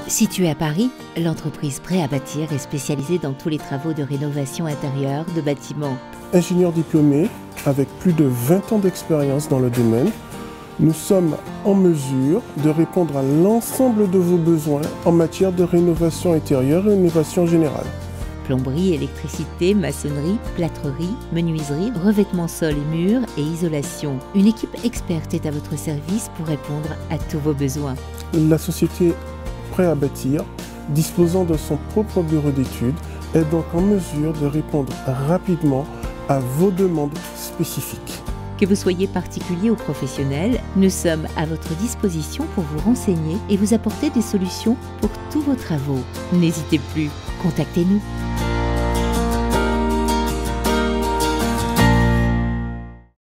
Située à Paris, l'entreprise Prêt à bâtir est spécialisée dans tous les travaux de rénovation intérieure de bâtiments. Ingénieur diplômé avec plus de 20 ans d'expérience dans le domaine, nous sommes en mesure de répondre à l'ensemble de vos besoins en matière de rénovation intérieure et rénovation générale. Plomberie, électricité, maçonnerie, plâtrerie, menuiserie, revêtement sol et murs et isolation. Une équipe experte est à votre service pour répondre à tous vos besoins. La société Prêt à bâtir, disposant de son propre bureau d'études, est donc en mesure de répondre rapidement à vos demandes spécifiques. Que vous soyez particulier ou professionnel, nous sommes à votre disposition pour vous renseigner et vous apporter des solutions pour tous vos travaux. N'hésitez plus, contactez-nous.